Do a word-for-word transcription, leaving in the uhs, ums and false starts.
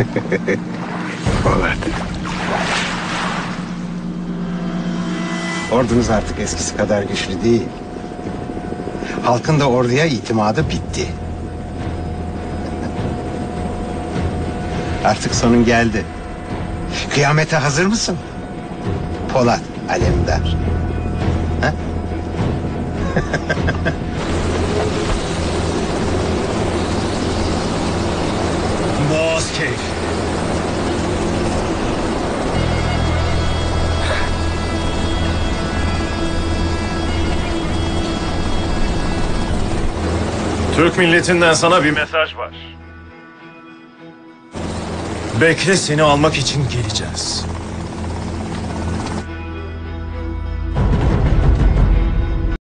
Polat. Ordunuz artık eskisi kadar güçlü değil. Halkın da orduya itimadı bitti. Artık sonun geldi. Kıyamete hazır mısın? Polat Alemdar. Ha? Boğaz keyif. Türk milletinden sana bir mesaj var. Bekle, seni almak için geleceğiz.